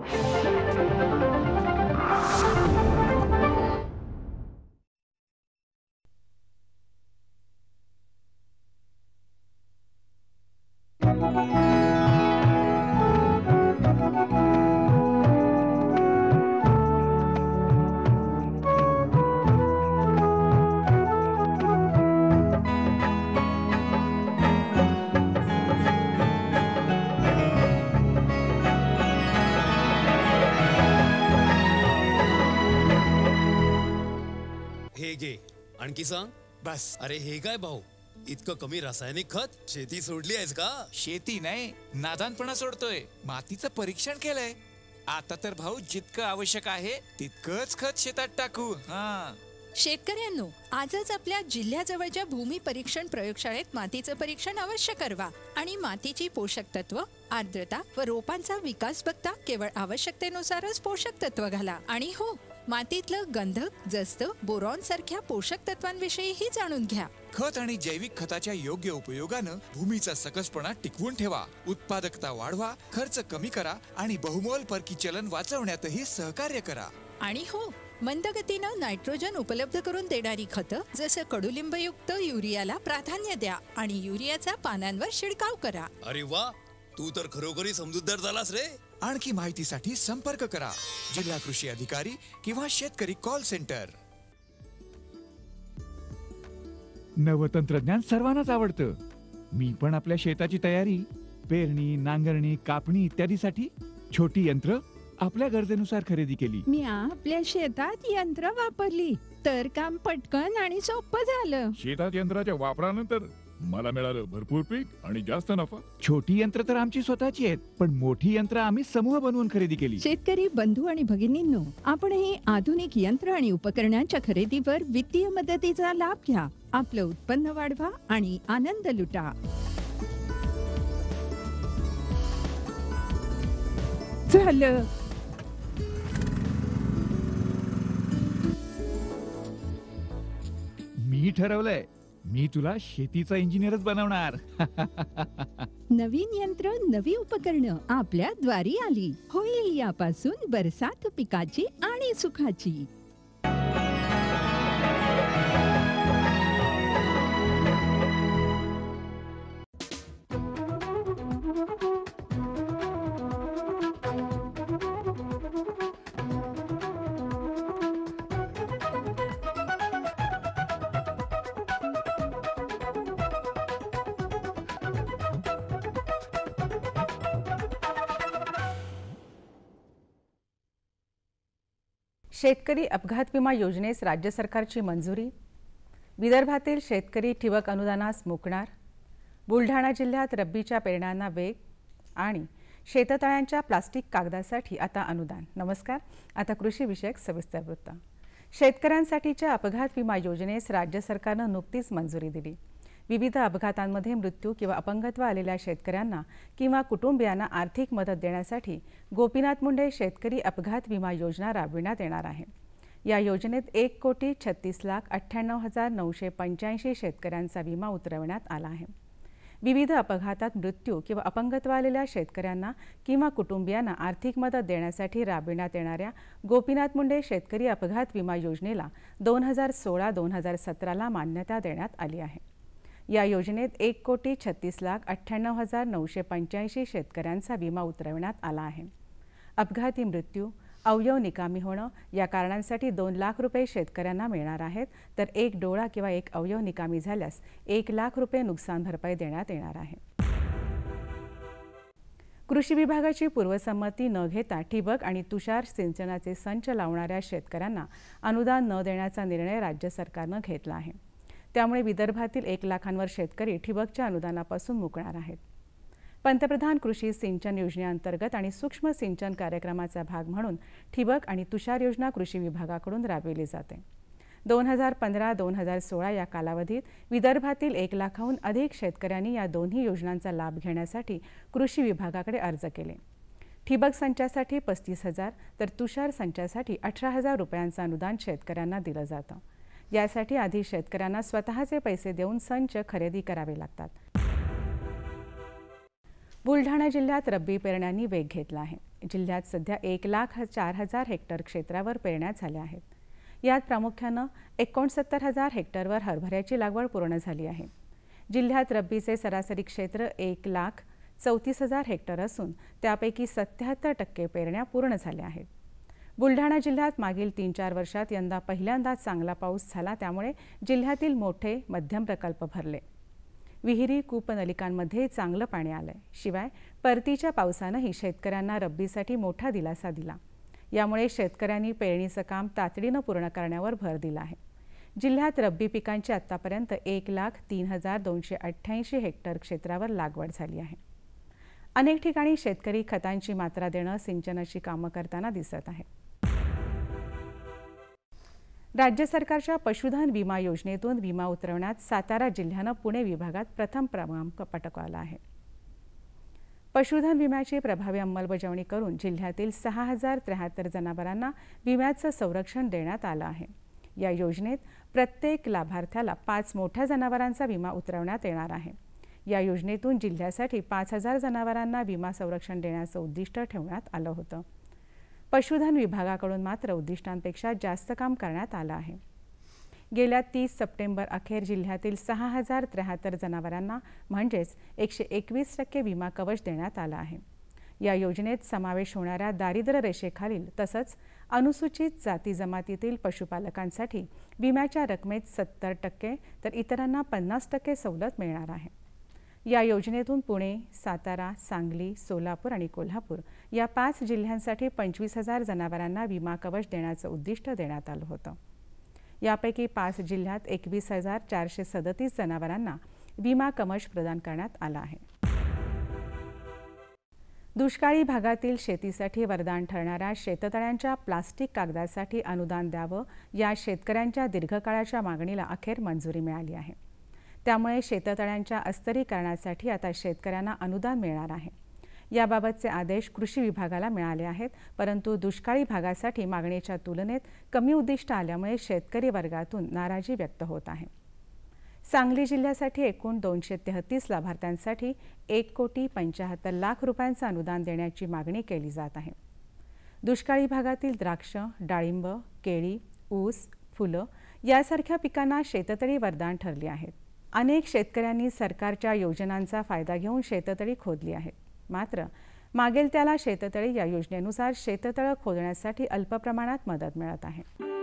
हे घे, आणखी सांग. बस. अरे हे काय भाऊ, इतकं कमी रासायनिक खत? शेती सोडली आहेस का? शेती नाही, नादानपणा सोडतोय. मातीचं परीक्षण केलंय. आता तर भाऊ जितकं आवश्यक आहे तितकंच खत शेतात टाकू. हा, शेतकऱ्यांनो, आजच आपल्या जिल्ह्याजवळच्या भूमी परीक्षण प्रयोगशाळेत मातीचं परीक्षण अवश्य करवा आणि मातीची पोषक तत्व, आर्द्रता व रोपांचा विकास बघता केवळ आवश्यकतेनुसारच पोषक तत्व घाला. आणि हो, मातीतलं गंधक, जस्त, बोरॉन सारख्या पोषक तत्वांविषयीही जाणून घ्या. खत आणि जैविक खताच्या योग्य उपयोगानं भूमीचा सकसपणा टिकवून ठेवा, उत्पादकता वाढवा, खर्च कमी करा आणि बहुमोल परकी चलन वाचवण्यातही सहकार्य करा. आणि हो, मंदगतीनं नायट्रोजन उपलब्ध करून देणारी खतं जसं कडुलिंबयुक्त युरियाला प्राधान्य द्या आणि युरियाचा पानांवर शिडकाव करा. अरे वा, तू तर खरोखरी समजूतदार झालास रे. आणखी माहितीसाठी संपर्क करा जिल्हा कृषी अधिकारी किंवा शेतकरी कॉल सेंटर. नवतंत्रज्ञान सर्वांनाच आवडतं. मी पण आपल्या शेताची तयारी, पेरणी, नांगरणी, कापणी इत्यादीसाठी छोटी यंत्र आपल्या गरजेनुसार खरेदी केली. मी आपल्या शेतात यंत्र वापरली तर काम पटकन आणि सोपं झालं. शेतात यंत्राच्या वापरानंतर मला मिळालं भरपूर पीक आणि जास्त नफा. छोटी यंत्र तर आमची स्वतःची आहेत, पण मोठी यंत्र आम्ही समूह बनवून खरेदी केली. शेतकरी बंधू आणि भगिनींनो, आपणही आधुनिक यंत्र आणि उपकरणांच्या खरेदीवर वित्तीय मदतीचा लाभ घ्या. आपलं उत्पन्न वाढवा आणि आनंद लुटा. झालं. मी ठरवलंय, मी तुला शेतीचा इंजिनियरच बनवणार. नवीन यंत्र, नवी उपकरणं आपल्या द्वारी आली. होईल यापासून बरसात पिकाची आणि सुखाची. शेतकरी अपघात विमा योजनेस राज्य सरकारची मंजुरी. विदर्भातील शेतकरी ठिबक अनुदानास मुकणार. बुलढाणा जिल्ह्यात रब्बीच्या पेरण्यांना वेग आणि शेततळ्यांच्या प्लास्टिक कागदासाठी आता अनुदान. नमस्कार, आता कृषी विषयक सविस्तर वृत्त. शेतकऱ्यांसाठीच्या अपघात विमा योजनेस राज्य सरकारनं नुकतीच मंजुरी दिली. विविध अपघातांमध्ये मृत्यू किंवा अपंगत्व आलेल्या शेतकऱ्यांना किंवा कुटुंबियांना आर्थिक मदत देण्यासाठी गोपीनाथ मुंडे शेतकरी अपघात विमा योजना राबविण्यात येणार आहे. या योजनेत 1,36,98,985 शेतकऱ्यांचा विमा उतरवण्यात आला आहे. विविध अपघातात मृत्यू किंवा अपंगत्व आलेल्या शेतकऱ्यांना किंवा कुटुंबियांना आर्थिक मदत देण्यासाठी राबविण्यात येणाऱ्या गोपीनाथ मुंडे शेतकरी अपघात विमा योजनेला 2016-2017 मान्यता देण्यात आली आहे. या योजनेत 1,36,98,985 शेतकऱ्यांचा विमा उतरवण्यात आला आहे. अपघाती मृत्यू, अवयव निकामी होणं या कारणांसाठी 2 लाख रुपये शेतकऱ्यांना मिळणार आहेत, तर एक डोळा किंवा एक अवयव निकामी झाल्यास 1 लाख रुपये नुकसान भरपाई देण्यात येणार आहे. कृषी विभागाची पूर्वसंमती न घेता ठिबक आणि तुषार सिंचनाचे संच लावणाऱ्या शेतकऱ्यांना अनुदान न देण्याचा निर्णय राज्य सरकारनं घेतला आहे. त्यामुळे विदर्भातील 1 लाखांवर शेतकरी ठिबकच्या अनुदानापासून मुकणार आहेत. पंतप्रधान कृषी सिंचन योजनेअंतर्गत आणि सूक्ष्म सिंचन कार्यक्रमाचा भाग म्हणून ठिबक आणि तुषार योजना कृषी विभागाकडून राबविली जाते. 2015-2016 या कालावधीत विदर्भातील 1 लाखाहून अधिक शेतकऱ्यांनी या दोन्ही योजनांचा लाभ घेण्यासाठी कृषी विभागाकडे अर्ज केले. ठिबक संचासाठी 35,000 तर तुषार संचासाठी 18,000 रुपयांचं अनुदान शेतकऱ्यांना दिलं जातं. यासाठी आधी शेतकऱ्यांना स्वतःचे पैसे देऊन संच खरेदी करावे लागतात. बुलढाणा जिल्ह्यात रब्बी पेरण्यांनी वेग घेतला आहे. जिल्ह्यात सध्या 1,04,000 हेक्टर क्षेत्रावर पेरण्या झाल्या आहेत. यात प्रामुख्यानं 69,000 हेक्टरवर हरभऱ्याची लागवड पूर्ण झाली आहे. जिल्ह्यात रब्बीचे सरासरी क्षेत्र 1,34,000 हेक्टर असून त्यापैकी 77% पेरण्या पूर्ण झाल्या आहेत. बुलढाणा जिल्ह्यात मागील 3-4 वर्षात यंदा पहिल्यांदाच चांगला पाऊस झाला, त्यामुळे जिल्ह्यातील मोठे मध्यम प्रकल्प भरले. विहिरी कूपनलिकांमध्ये चांगलं पाणी आलंय. शिवाय परतीच्या पावसानंही शेतकऱ्यांना रब्बीसाठी मोठा दिलासा दिला. यामुळे शेतकऱ्यांनी पेरणीचं काम तातडीनं पूर्ण करण्यावर भर दिला आहे. जिल्ह्यात रब्बी पिकांची आतापर्यंत 1,03,288 हेक्टर क्षेत्रावर लागवड झाली आहे. अनेक ठिकाणी शेतकरी खतांची मात्रा देणं, सिंचनाची कामं करताना दिसत आहेत. राज्य सरकारच्या पशुधन विमा योजनेतून विमा उतरवण्यात सातारा जिल्ह्यानं पुणे विभागात प्रथम क्रमांक पटकावला आहे. पशुधन विम्याची प्रभावी अंमलबजावणी करून जिल्ह्यातील 6,073 जनावरांना विम्याचं संरक्षण देण्यात आलं आहे. या योजनेत प्रत्येक लाभार्थ्याला 5 मोठ्या जनावरांचा विमा उतरवण्यात येणार आहे. या योजनेतून जिल्ह्यासाठी 5,000 जनावरांना विमा संरक्षण देण्याचं उद्दिष्ट ठेवण्यात आलं होतं. पशुधन विभागाकडून मात्र उद्दिष्टांपेक्षा जास्त काम करण्यात आलं आहे. गेल्या 30 सप्टेंबर अखेर जिल्ह्यातील 6,073 जनावरांना म्हणजेच 121% विमा कवच देण्यात आलं आहे. या योजनेत समावेश होणाऱ्या दारिद्र्य रेषेखालील तसंच अनुसूचित जाती जमातीतील पशुपालकांसाठी विम्याच्या रकमेत 70% तर इतरांना 50% सवलत मिळणार आहे. या योजनेतून पुणे, सातारा, सांगली, सोलापूर आणि कोल्हापूर या 5 जिल्ह्यांसाठी 25,000 जनावरांना विमा कवच देण्याचं उद्दिष्ट देण्यात आलं होतं. यापैकी 5 जिल्ह्यात 21,437 जनावरांना विमा कवच प्रदान करण्यात आला आहे. दुष्काळी भागातील शेतीसाठी वरदान ठरणाऱ्या शेततळ्यांच्या प्लास्टिक कागदासाठी अनुदान द्यावं या शेतकऱ्यांच्या दीर्घकाळाच्या मागणीला अखेर मंजुरी मिळाली आहे. त्यामुळे शेततळ्यांच्या अस्तरीकरणासाठी आता शेतकऱ्यांना अनुदान मिळणार आहे. याबाबतचे आदेश कृषी विभागाला मिळाले आहेत, परंतु दुष्काळी भागासाठी मागणीच्या तुलनेत कमी उद्दिष्ट आल्यामुळे शेतकरी वर्गातून नाराजी व्यक्त होत आहे. सांगली जिल्ह्यासाठी एकूण 233 लाभार्थ्यांसाठी 1,75,00,000 रुपयांचं अनुदान देण्याची मागणी केली जात आहे. दुष्काळी भागातील द्राक्ष, डाळिंब, केळी, ऊस, फुलं यासारख्या पिकांना शेततळी वरदान ठरली आहेत. अनेक शेतकऱ्यांनी सरकारच्या योजनांचा फायदा घेऊन शेततळी खोदली आहेत. मात्र मागेल त्याला शेततळी या योजनेनुसार शेततळं खोदण्यासाठी अल्प प्रमाणात मदत मिळत आहे.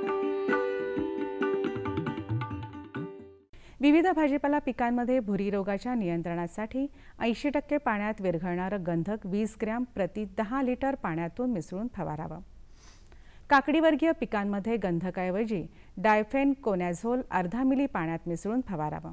विविध भाजीपाला पिकांमध्ये भुरी रोगाच्या नियंत्रणासाठी 80% पाण्यात विरघळणारं गंधक 20 ग्रॅम प्रति 10 लिटर पाण्यातून मिसळून फवारावं. काकडीवर्गीय पिकांमध्ये गंधकाऐवजी डायफेनकोनॅझोल अर्धा मिली पाण्यात मिसळून फवारावं.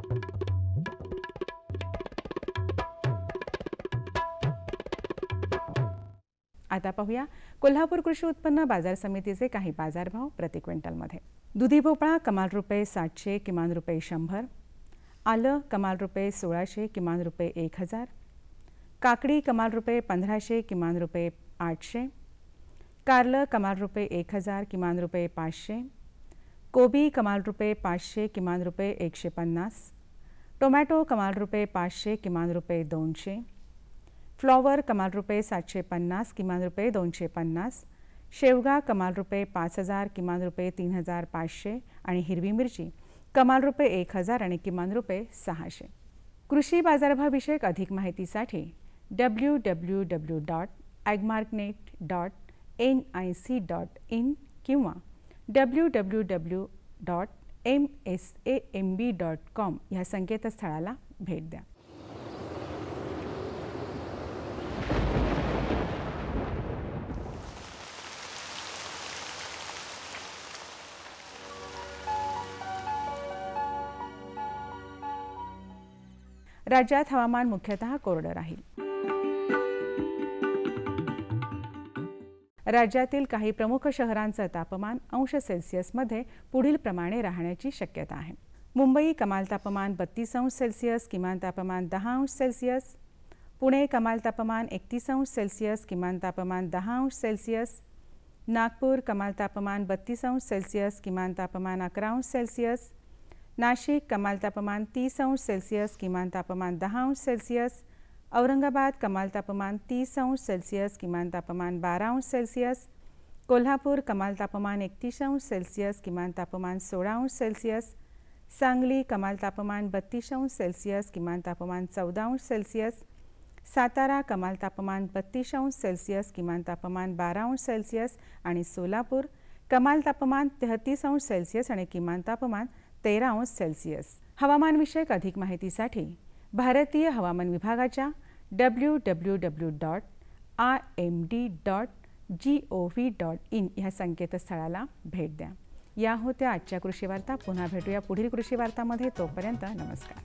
आता पाहूया कोल्हापूर कृषी उत्पन्न बाजार समितीचे काही बाजारभाव प्रति क्विंटलमध्ये. दुधी भोपळा कमाल रुपये 700, किमान रुपये 100. आलं कमाल रुपये 1600, किमान रुपये 1000. काकडी कमाल रुपये 1500, किमान रुपये 800. कारलं कमाल रुपये 1000, किमान रुपये 500. कोबी कमाल रुपये 500, किमान रुपये 150. टोमॅटो कमाल रुपये 500, किमान रुपये 200. फ्लॉवर कमाल रुपये 750, किमान रुपये 250. शेवगा कमाल रुपये 5000, किमान रुपये 3500 आणि हिरवी मिरची कमाल रुपये 1000 आणि किमान रुपये 600. कृषी बाजारभावाविषयक अधिक माहितीसाठी www.agmarknet.nic.in किंवा www.msamb.com ह्या संकेतस्थळाला भेट द्या. राज्यात हवामान मुख्यतः कोरडं राहील. राज्यातील काही प्रमुख शहरांचं तापमान अंश सेल्सिअसमध्ये पुढील प्रमाणे राहण्याची शक्यता आहे. मुंबई कमाल तापमान 32 अंश सेल्सिअस, किमान तापमान 10 अंश सेल्सिअस. पुणे कमाल तापमान 31 अंश सेल्सिअस, किमान तापमान 10 अंश सेल्सिअस. नागपूर कमाल तापमान 32 अंश सेल्सिअस, किमान तापमान 11 अंश सेल्सिअस. नाशिक कमाल तापमान 30 अंश सेल्सिअस, किमान तापमान 10 अंश सेल्सिअस. औरंगाबाद कमाल तापमान 30 अंश सेल्सिअस, किमान तापमान 12 अंश सेल्सिअस. कोल्हापूर कमाल तापमान 31 अंश सेल्सिअस, किमान तापमान 16 अंश सेल्सिअस. सांगली कमाल तापमान 32 अंश सेल्सिअस, किमान तापमान 14 अंश सेल्सिअस. सातारा कमाल तापमान 32 अंश सेल्सिअस, किमान तापमान 12 अंश सेल्सिअस. आणि सोलापूर कमाल तापमान 33 अंश सेल्सिअस आणि किमान तापमान 13 अंश सेल्सिअस. हवामानविषयक अधिक माहितीसाठी भारतीय हवामान विभागाच्या www.imd.gov.in ह्या संकेतस्थळाला भेट द्या. या होत्या आजच्या कृषी वार्ता. पुन्हा भेटूया पुढील कृषी वार्तामध्ये. तोपर्यंत नमस्कार.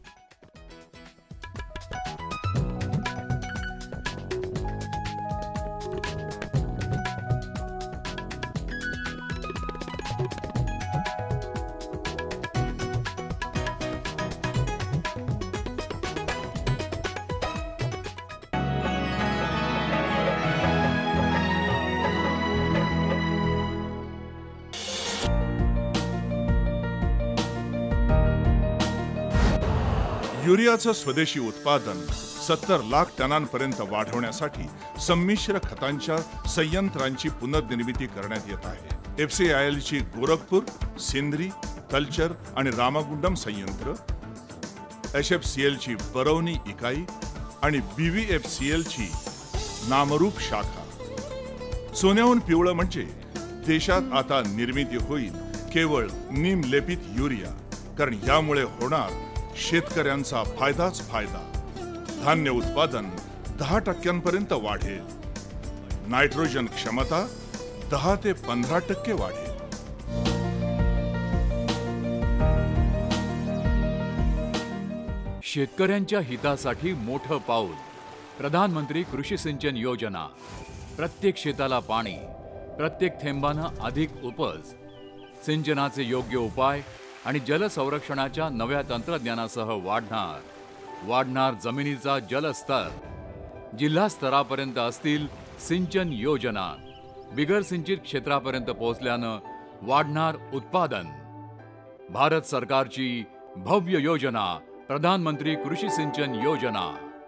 युरियाचं स्वदेशी उत्पादन 70 लाख टनांपर्यंत वाढवण्यासाठी संमिश्र खतांच्या संयंत्रांची पुनर्निर्मिती करण्यात येत आहे. FCIL ची गोरखपूर, सिंद्री, तलचर आणि रामागुंडम संयंत्र, HFCL ची बरौनी इकाई आणि BVFCL ची नामरूप शाखा. सोन्याहून पिवळं म्हणजे देशात आता निर्मिती होईल केवळ नीमलेपित युरिया, कारण यामुळे होणार शेतकऱ्यांचा फायदाच फायदा. धान्य उत्पादन 10% वाढेल. नायट्रोजन क्षमता 10 ते 15% वाढेल. शेतकऱ्यांच्या हितासाठी मोठं पाऊल. प्रधानमंत्री कृषी सिंचन योजना. प्रत्येक शेताला पाणी, प्रत्येक थेंबानं अधिक उपज. सिंचनाचे योग्य उपाय आणि जलसंरक्षणाच्या नव्या तंत्रज्ञानासह वाढणार जमिनीचा जलस्तर. जिल्हा स्तरापर्यंत असतील सिंचन योजना. बिगर सिंचित क्षेत्रापर्यंत पोहोचल्यानं वाढणार उत्पादन. भारत सरकारची भव्य योजना प्रधानमंत्री कृषी सिंचन योजना.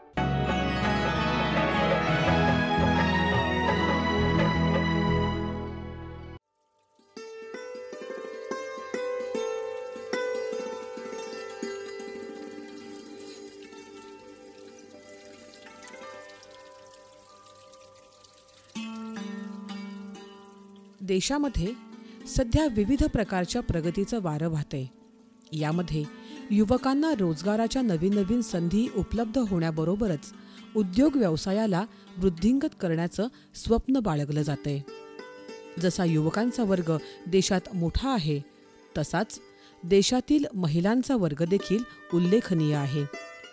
देशामध्ये सध्या विविध प्रकारच्या प्रगतीचं वारं वाहतंय. यामध्ये युवकांना रोजगाराच्या नवीन संधी उपलब्ध होण्याबरोबरच उद्योग व्यवसायाला वृद्धिंगत करण्याचं स्वप्न बाळगलं जातंय. जसा युवकांचा वर्ग देशात मोठा आहे, तसाच देशातील महिलांचा वर्ग देखील उल्लेखनीय आहे.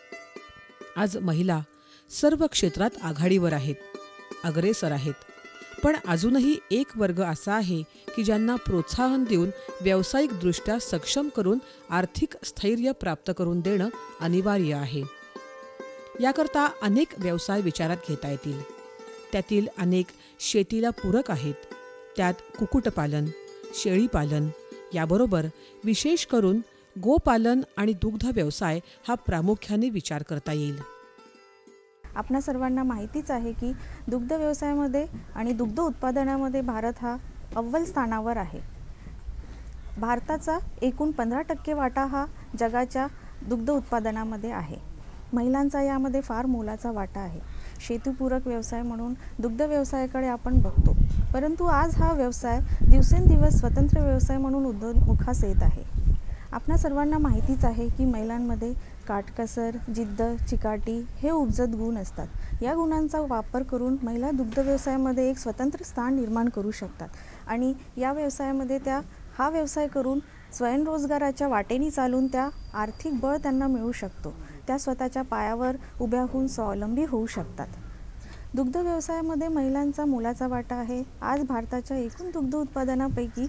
आज महिला सर्व क्षेत्रात आघाडीवर आहेत, अग्रेसर आहेत. पण अजूनही एक वर्ग असा आहे की ज्यांना प्रोत्साहन देऊन व्यावसायिकदृष्ट्या सक्षम करून आर्थिक स्थैर्य प्राप्त करून देणं अनिवार्य आहे. याकरता अनेक व्यवसाय विचारात घेता येतील. त्यातील अनेक शेतीला पूरक आहेत. त्यात कुक्कुटपालन, शेळीपालन याबरोबर विशेष करून गोपालन आणि दुग्ध व्यवसाय हा प्रामुख्याने विचार करता येईल. आपणा सर्वांना माहितीच आहे की दुग्ध व्यवसायामध्ये आणि दुग्ध उत्पादनामध्ये भारत हा अव्वल स्थानावर आहे. भारताचा एकूण 15% वाटा हा जगाच्या दुग्ध उत्पादनामध्ये आहे. महिलांचा यामध्ये फार मोलाचा वाटा आहे. शेतीपूरक व्यवसाय म्हणून दुग्ध व्यवसायाकडे आपण बघतो, परंतु आज हा व्यवसाय दिवसेंदिवस स्वतंत्र व्यवसाय म्हणून उदयोन्मुखास येत आहे. आपणा सर्वांना माहितीच आहे की महिलांमध्ये काटकसर, जिद्द, चिकाटी हे उपजत गुण असतात. या गुणांचा वापर करून महिला दुग्ध व्यवसायामध्ये एक स्वतंत्र स्थान निर्माण करू शकतात आणि या व्यवसायामध्ये त्या हा व्यवसाय करून स्वयंरोजगाराच्या वाटेने चालून त्या आर्थिक बळ त्यांना मिळू शकतो. त्या स्वतःच्या पायावर उभ्या होऊन स्वावलंबी होऊ शकतात. दुग्ध व्यवसायामध्ये महिलांचा मोलाचा वाटा आहे. आज भारताच्या एकूण दुग्ध उत्पादनापैकी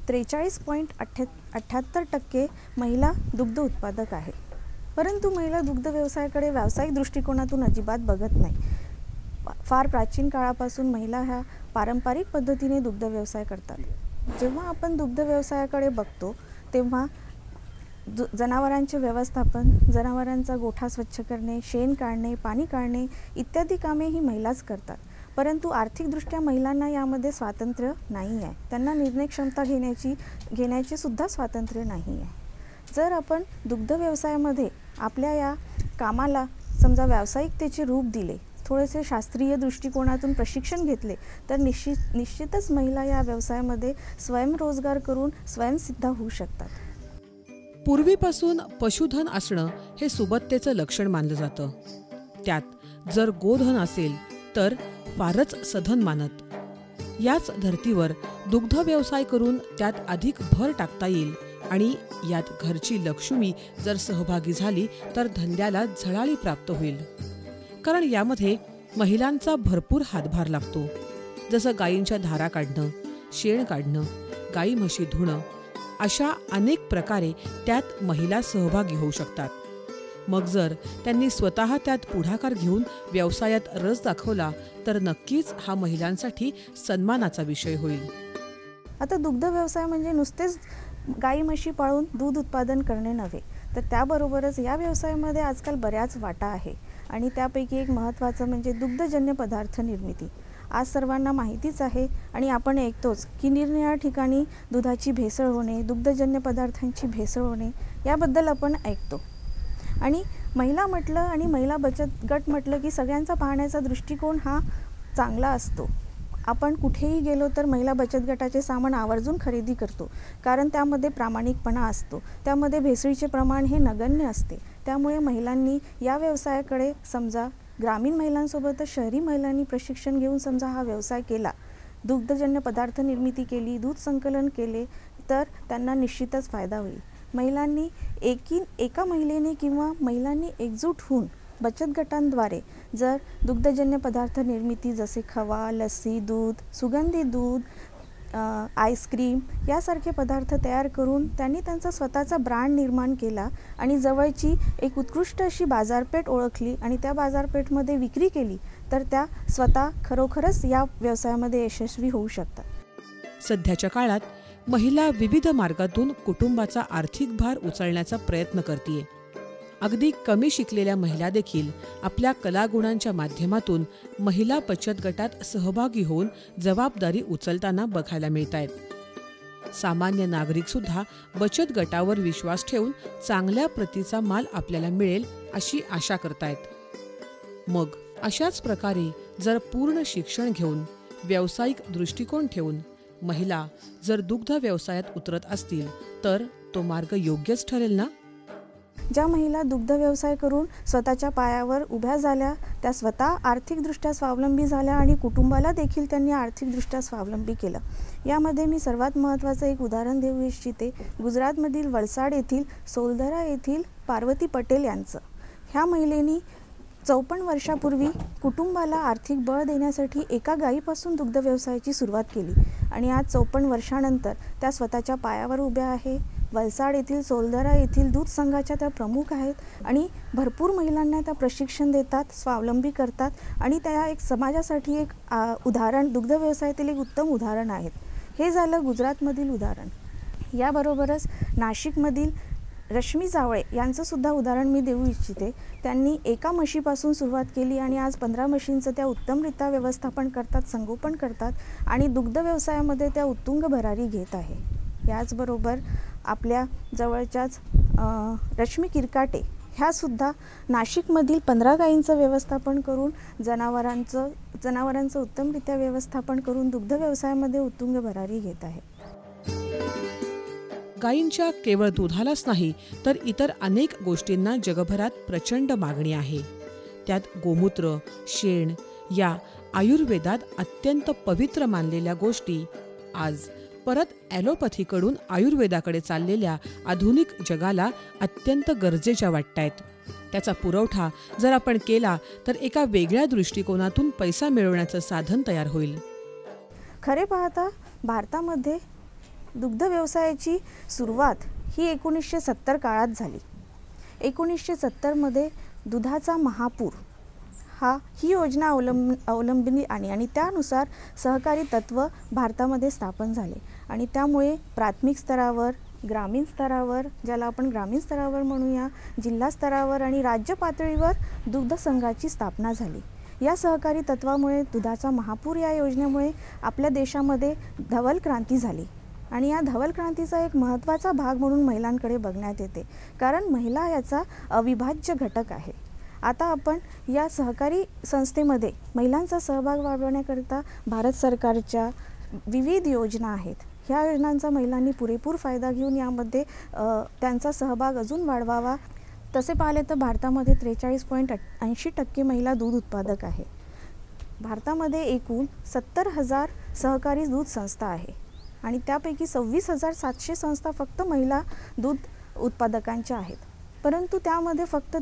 43.78% महिला दुग्ध उत्पादक आहे. परंतु महिला दुग्ध व्यवसायाकडे व्यावसायिक दृष्टिकोनातून अजिबात बघत नाही. फार प्राचीन काळापासून महिला ह्या पारंपरिक पद्धतीने दुग्ध व्यवसाय करतात. जेव्हा आपण दुग्ध व्यवसायाकडे बघतो तेव्हा जनावरांचे व्यवस्थापन, जनावरांचा गोठा स्वच्छ करणे, शेण काढणे, पाणी काढणे इत्यादी कामे ही महिलाच करतात. परंतु आर्थिकदृष्ट्या महिलांना यामध्ये स्वातंत्र्य नाही आहे. त्यांना निर्णय क्षमता घेण्याचे सुद्धा स्वातंत्र्य नाही आहे. जर आपण दुग्ध व्यवसायामध्ये आपल्या या कामाला समजा व्यावसायिकतेचे रूप दिले, थोडेसे शास्त्रीय दृष्टिकोनातून प्रशिक्षण घेतले तर निश्चितच महिला या व्यवसायामध्ये स्वयंरोजगार करून स्वयंसिद्ध होऊ शकतात. पूर्वीपासून पशुधन असणं हे सुबत्तेचं लक्षण मानलं जातं. त्यात जर गोधन असेल तर फारच सधन मानत. याच धर्तीवर दुग्ध व्यवसाय करून त्यात अधिक भर टाकता येईल आणि यात घरची लक्ष्मी जर सहभागी झाली तर धंद्याला झळाळी प्राप्त होईल. कारण यामध्ये महिलांचा भरपूर हातभार लागतो. जसं गायींच्या धारा काढणं, शेण काढणं, गाई म्हशी धुणं, अशा अनेक प्रकारे त्यात महिला सहभागी होऊ शकतात. मग जर त्यांनी स्वतः त्यात पुढाकार घेऊन व्यवसायात रस दाखवला तर नक्कीच हा महिलांसाठी सन्मानाचा विषय होईल. आता दुग्ध व्यवसाय म्हणजे नुसतेच गाई म्हशी पाळून दूध उत्पादन करणे नव्हे, तर त्याबरोबरच या व्यवसायामध्ये आजकाल बऱ्याच वाटा आहे आणि त्यापैकी एक महत्त्वाचं म्हणजे दुग्धजन्य पदार्थ निर्मिती. आज सर्वांना माहितीच आहे आणि आपण ऐकतोच की निरनिराळ्या ठिकाणी दुधाची भेसळ होणे, दुग्धजन्य पदार्थांची भेसळ होणे याबद्दल आपण ऐकतो. आणि महिला म्हटलं आणि महिला बचत गट म्हटलं की सगळ्यांचा पाहण्याचा दृष्टिकोन हा चांगला असतो. आपण कुठेही गेलो तर महिला बचत गटाचे सामान आवर्जून खरेदी करतो, कारण त्यामध्ये प्रामाणिकपणा असतो, त्यामध्ये भेसळीचे प्रमाण हे नगण्य असते. त्यामुळे महिलांनी या व्यवसायाकडे समजा ग्रामीण महिलांसोबतच शहरी महिलांनी प्रशिक्षण घेऊन समजा हा व्यवसाय केला, दुग्धजन्य पदार्थ निर्मिती केली, दूध संकलन केले तर त्यांना निश्चितच फायदा होईल. महिलांनी एका महिलेने किंवा महिलांनी एकजूट होऊन बचत गटांद्वारे जर दुग्धजन्य पदार्थ निर्मिती जसे खवा, लस्सी, दूध, सुगंधी दूध, आईस्क्रीम यासारखे पदार्थ तयार करून त्यांनी त्यांचा स्वतःचा ब्रँड निर्माण केला आणि जवळची एक उत्कृष्ट अशी बाजारपेठ ओळखली आणि त्या बाजारपेठमध्ये विक्री केली तर त्या स्वतः खरोखरच या व्यवसायामध्ये यशस्वी होऊ शकतात. सध्याच्या काळात महिला विविध मार्गातून कुटुंबाचा आर्थिक भार उचलण्याचा प्रयत्न करते. अगदी कमी शिकलेल्या महिला देखील आपल्या कलागुणांच्या माध्यमातून महिला बचत गटात सहभागी होऊन जबाबदारी उचलताना बघायला मिळत आहेत. सामान्य नागरिक सुद्धा बचत गटावर विश्वास ठेवून चांगल्या प्रतीचा माल आपल्याला मिळेल अशी आशा करतायत. मग अशाच प्रकारे जर पूर्ण शिक्षण घेऊन व्यावसायिक दृष्टिकोन ठेवून महिला जर दुग्ध व्यवसायात उतरत असतील तर तो मार्ग योग्यच ठरेल ना. ज्या महिला दुग्ध व्यवसाय करून स्वतःच्या पायावर उभ्या झाल्या, त्या स्वतः आर्थिकदृष्ट्या स्वावलंबी झाल्या आणि कुटुंबाला देखील त्यांनी आर्थिकदृष्ट्या स्वावलंबी केलं. यामध्ये मी सर्वात महत्त्वाचं एक उदाहरण देऊ इच्छिते. गुजरातमधील वलसाड येथील सोलदरा येथील पार्वती पटेल यांचं. ह्या महिलेनी 54 वर्षापूर्वी कुटुंबाला आर्थिक बळ देण्यासाठी एका गायीपासून दुग्ध व्यवसायाची सुरुवात केली आणि आज 54 वर्षानंतर त्या स्वतःच्या पायावर उभ्या आहे. वलसाड येथील सोलदरा येथील दूध संघाच्या त्या प्रमुख आहेत आणि भरपूर महिलांना त्या प्रशिक्षण देतात, स्वावलंबी करतात आणि त्या एक समाजासाठी एक उदाहरण, दुग्ध व्यवसायातील एक उत्तम उदाहरण आहेत. हे झालं गुजरातमधील उदाहरण. याबरोबरच नाशिकमधील रश्मी जावळे यांचं सुद्धा उदाहरण मी देऊ इच्छिते. त्यांनी एका म्हशीपासून सुरुवात केली आणि आज 15 म्हशींचं त्या उत्तमरित्या व्यवस्थापन करतात, संगोपन करतात आणि दुग्ध व्यवसायामध्ये त्या उत्तुंग भरारी घेत आहे. याचबरोबर आपल्या जवळच्याच रश्मी किरकाटे ह्यासुद्धा नाशिकमधील 15 गायींचं व्यवस्थापन करून जनावरांचं उत्तमरित्या व्यवस्थापन करून दुग्ध व्यवसायामध्ये उत्तुंग भरारी घेत आहे. गायींच्या केवळ दुधालाच नाही तर इतर अनेक गोष्टींना जगभरात प्रचंड मागणी आहे. त्यात गोमूत्र, शेण या आयुर्वेदात अत्यंत पवित्र मानलेल्या गोष्टी आज परत ॲलोपॅथीकडून आयुर्वेदाकडे चाललेल्या आधुनिक जगाला अत्यंत गरजेच्या वाटतायत. त्याचा पुरवठा जर आपण केला तर एका वेगळ्या दृष्टिकोनातून पैसा मिळवण्याचं साधन तयार होईल. खरे पाहता भारतामध्ये दुग्ध व्यवसायाची सुरुवात ही 1970 काळात झाली. 1970मध्ये दुधाचा महापूर ही योजना अवलंबली आणि त्यानुसार सहकारी तत्त्व भारतामध्ये स्थापन झाले आणि त्यामुळे प्राथमिक स्तरावर ग्रामीण स्तरावर, ज्याला आपण ग्रामीण स्तरावर म्हणूया, जिल्हा स्तरावर आणि राज्य पातळीवर दुग्ध संघाची स्थापना झाली. या सहकारी तत्वामुळे दुधाचा महापूर या योजनेमुळे आपल्या देशामध्ये धवल क्रांती झाली आणि या धवल क्रांतीचा एक महत्त्वाचा भाग म्हणून महिलांकडे बघण्यात येते, कारण महिला याचा अविभाज्य घटक आहे. आता आपण या सहकारी संस्थेमध्ये महिलांचा सहभाग वाढवण्याकरिता भारत सरकारच्या विविध योजना आहेत. ह्या योजनांचा महिलांनी पुरेपूर फायदा घेऊन यामध्ये त्यांचा सहभाग अजून वाढवावा. तसे पाहिले तर भारतामध्ये 43.80% महिला दूध उत्पादक आहे. भारतामध्ये एकूण 70,000 सहकारी दूध संस्था आहे आणि त्यापैकी 26,700 संस्था फक्त महिला दूध उत्पादकांच्या आहेत. परंतु त्यामध्ये फक्त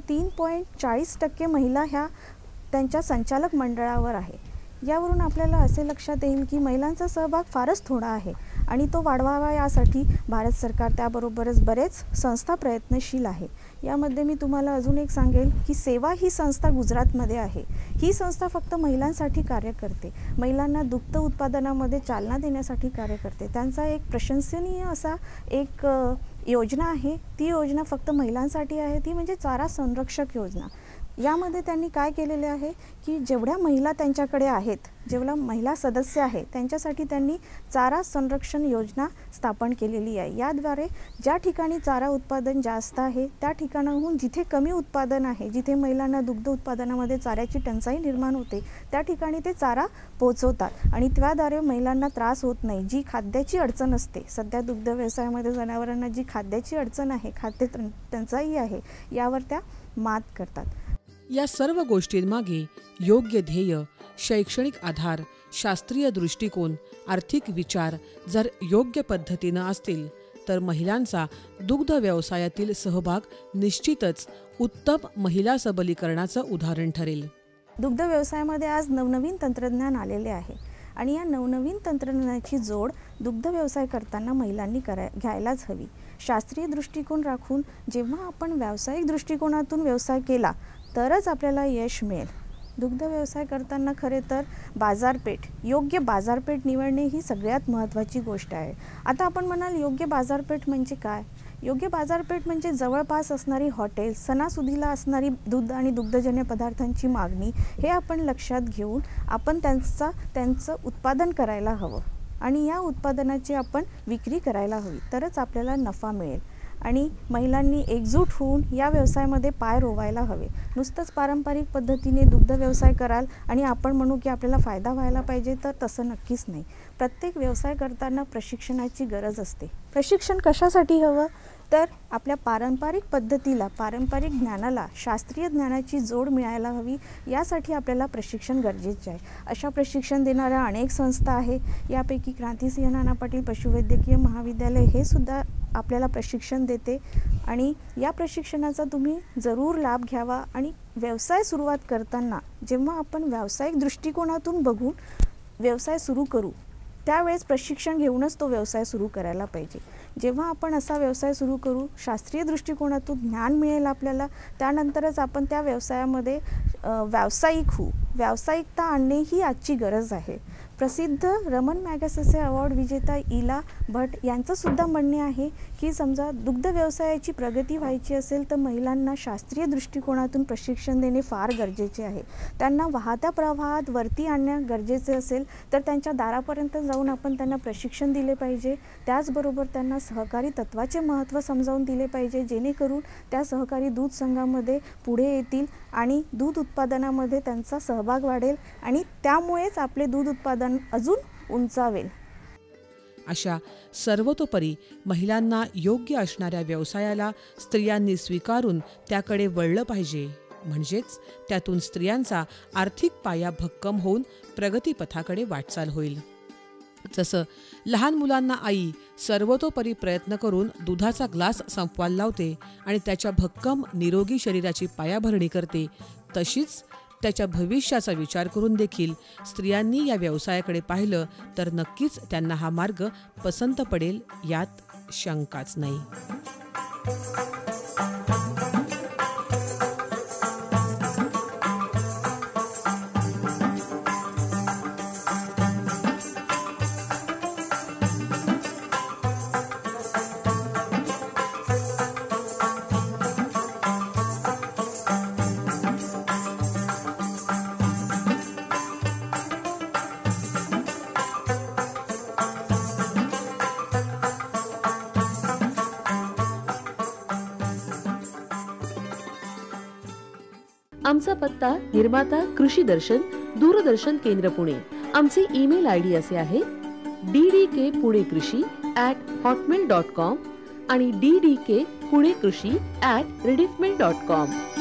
3.40% महिला ह्या त्यांच्या संचालक मंडळावर आहे. यावरून आपल्याला असे लक्षात येईल की महिलांचा सहभाग फारच थोडा आहे आणि तो वाढवावा यासाठी भारत सरकार त्याबरोबरच बरेच संस्था प्रयत्नशील आहे. यामध्ये मी तुम्हाला अजून एक सांगेल की सेवा ही संस्था गुजरातमध्ये आहे. ही संस्था फक्त महिलांसाठी कार्य करते, महिलांना दुग्ध उत्पादनामध्ये चालना देण्यासाठी कार्य करते. त्यांचा एक प्रशंसनीय असा एक योजना आहे. ती योजना फक्त महिलांसाठी आहे, ती म्हणजे चारा संरक्षक योजना. यामध्ये त्यांनी काय केलेले आहे की जेवढ्या महिला त्यांच्याकडे आहेत, जेवढ्या महिला सदस्य आहेत, त्यांच्यासाठी त्यांनी चारा संरक्षण योजना स्थापन केलेली आहे. याद्वारे ज्या ठिकाणी चारा उत्पादन जास्त आहे त्या ठिकाणाहून जिथे कमी उत्पादन आहे, जिथे महिलांना दुग्ध उत्पादनामध्ये चाऱ्याची टंचाई निर्माण होते, त्या ठिकाणी ते चारा पोहोचवतात आणि त्याद्वारे महिलांना त्रास होत नाही. जी खाद्याची अडचण असते, सध्या दुग्ध व्यवसायामध्ये जनावरांना जी खाद्याची अडचण आहे, खाद्य टंचाई आहे, यावर त्या मात करतात. या सर्व गोष्टींमागे योग्य ध्येय, शैक्षणिक आधार, शास्त्रीय दृष्टिकोन, आर्थिक विचार जर योग्य पद्धतीनं असतील तर महिलांचा दुग्ध व्यवसायातील सहभाग निश्चितच उत्तम महिला सबलीकरणाचं उदाहरण ठरेल. दुग्ध व्यवसायामध्ये आज नवनवीन तंत्रज्ञान आलेले आहे आणि या नवनवीन तंत्रज्ञानाची जोड दुग्ध व्यवसाय करताना महिलांनी घ्यायलाच हवी. शास्त्रीय दृष्टिकोन राखून जेव्हा आपण व्यावसायिक दृष्टिकोनातून व्यवसाय केला तरच आपल्याला यश मिळेल. दुग्ध व्यवसाय करताना खरे तर बाजारपेठ, योग्य बाजारपेठ निवडणे ही सगळ्यात महत्त्वाची गोष्ट आहे. आता आपण म्हणाल योग्य बाजारपेठ म्हणजे काय? योग्य बाजारपेठ म्हणजे जवळपास असणारी हॉटेल, सणासुदीला असणारी दूध आणि दुग्धजन्य पदार्थांची मागणी हे आपण लक्षात घेऊन आपण त्यांचं उत्पादन करायला हवं आणि या उत्पादनाची आपण विक्री करायला हवी, तरच आपल्याला नफा मिळेल. आणि महिलांनी एकजूट होऊन या व्यवसायामध्ये पाय रोवायला हवे. नुसतंच पारंपरिक पद्धतीने दुग्ध व्यवसाय कराल आणि आपण म्हणू की आपल्याला फायदा व्हायला पाहिजे, तर तसं नक्कीच नाही. प्रत्येक व्यवसाय करताना प्रशिक्षणाची गरज असते. प्रशिक्षण कशासाठी हवं? तर आपल्या पारंपरिक पद्धतीला, पारंपरिक ज्ञानाला शास्त्रीय ज्ञानाची जोड मिळायला हवी. यासाठी आपल्याला प्रशिक्षण गरजेचे आहे. अशा प्रशिक्षण देणाऱ्या अनेक संस्था आहे. यापैकी क्रांतिसिंह नाना पाटील पशुवैद्यकीय महाविद्यालय हे सुद्धा आपल्याला प्रशिक्षण देते आणि या प्रशिक्षणाचा तुम्ही जरूर लाभ घ्यावा. आणि व्यवसाय सुरुवात करताना जेव्हा आपण व्यावसायिक दृष्टिकोनातून बघून व्यवसाय सुरू करू त्यावेळेस प्रशिक्षण घेऊनच तो व्यवसाय सुरू करायला पाहिजे. जेव्हा आपण असा व्यवसाय सुरू करू, शास्त्रीय दृष्टिकोनातून ज्ञान मिळेल आपल्याला, त्यानंतरच आपण त्या व्यवसायामध्ये व्यावसायिक होऊ. व्यावसायिकता आणणे ही आजची गरज आहे. प्रसिद्ध रमन मॅगसेसे अवॉर्ड विजेता इला भट यांचंसुद्धा म्हणणे आहे की समजा दुग्ध व्यवसायाची प्रगती व्हायची असेल तर महिलांना शास्त्रीय दृष्टिकोनातून प्रशिक्षण देणे फार गरजेचे आहे. त्यांना वाहत्या प्रवाहात वरती आणणे गरजेचे असेल तर त्यांच्या दारापर्यंत जाऊन आपण त्यांना प्रशिक्षण दिले पाहिजे. त्याचबरोबर त्यांना सहकारी तत्वाचे महत्त्व समजावून दिले पाहिजे, जेणेकरून त्या सहकारी दूध संघामध्ये पुढे येतील आणि दूध उत्पादनामध्ये त्यांचा सहभाग वाढेल आणि त्यामुळेच आपले दूध उत्पादन अजून उंचावेल. अशा सर्वतोपरी महिलांना योग्य असणाऱ्या व्यवसायाला स्त्रियांनी स्वीकारून त्याकडे वळलं पाहिजे. म्हणजेच त्यातून स्त्रियांचा आर्थिक पाया भक्कम होऊन प्रगतीपथाकडे वाटचाल होईल. जसं लहान मुलांना आई सर्वतोपरी प्रयत्न करून दुधाचा ग्लास संपवायला लावते आणि त्याच्या भक्कम निरोगी शरीराची पायाभरणी करते, तशीच त्याच्या भविष्याचा विचार करून देखील स्त्रियांनी या व्यवसायाकडे पाहिलं तर नक्कीच त्यांना हा मार्ग पसंत पडेल, यात शंकाच नाही. आमचा पत्ता निर्माता कृषीदर्शन, दूरदर्शन केंद्र पुणे. आमचे ईमेल ID असे आहे ddkpunekrishi@hotmail.com आणि ddkpunekrishi@rediffmail.com.